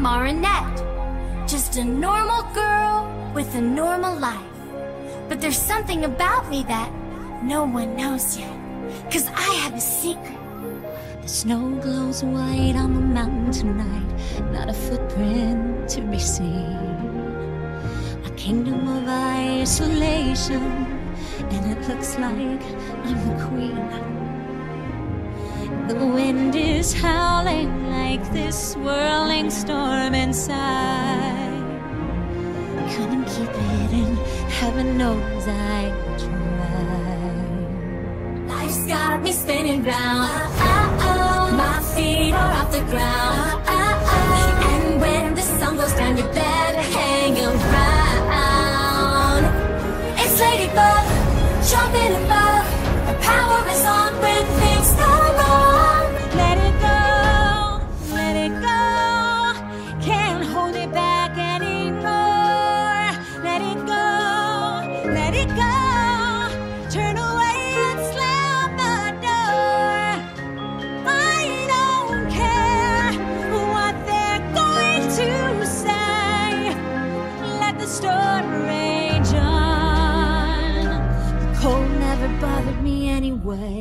Marinette, just a normal girl with a normal life. But there's something about me that no one knows yet, 'cause I have a secret. The snow glows white on the mountain tonight, not a footprint to be seen. A kingdom of isolation, and it looks like I'm the queen. The wind is howling like this swirling storm inside. Couldn't keep it in, heaven knows I tried. Life's got me spinning round. My feet are off the ground. And when the sun goes down, you better hang around. It's Ladybug, jumping above. The power is on when things go wrong. Let it go, let it go. Can't hold it back anymore. Let it go, let it go. Turn away and slam the door. I don't care what they're going to say. Let the storm rage on. The cold never bothered me anyway.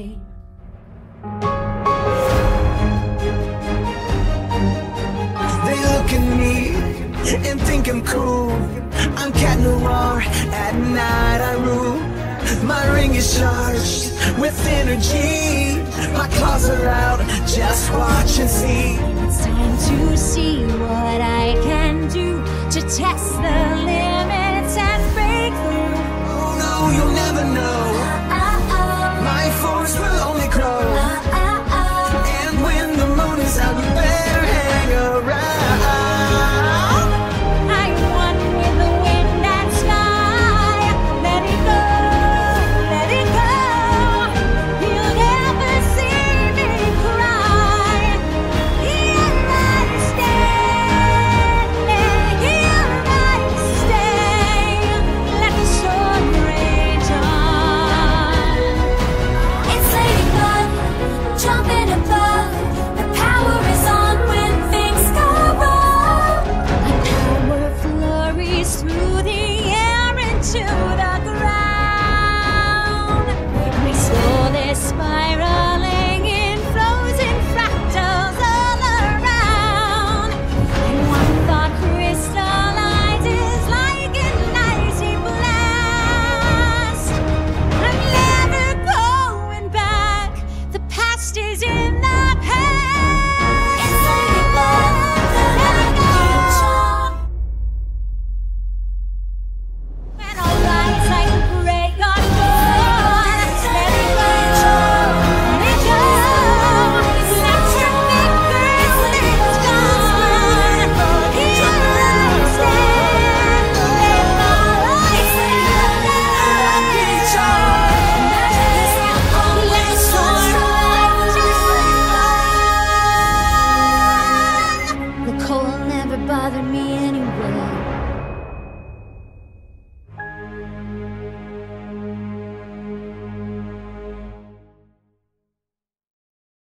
They look at me and think I'm cool. I'm Cat Noir, at night I rule. My ring is charged with energy. My claws are out, just watch and see. It's time to see what I can do to test the limits and break through. Oh no, you'll never know. My force will only grow. And when the moon is out, you better hang around. I'm one with the wind and sky. Let it go, let it go. You'll never see me cry. Here I stand, here I stay. Let the storm rage on. It's Ladybug, jumping above. The power is on when things go wrong. My power flurries through the air into the ground. My soul is spiraling in frozen fractals all around. And one thought crystallizes like an icy blast. I'm never going back. The past is in the past. It's Ladybug, let it go. When all lights like a gray on dawn, let it go, let it go. Snap your fingers, it's gone. Here I stand, let the storm rage on. The cold never bothered me anyway.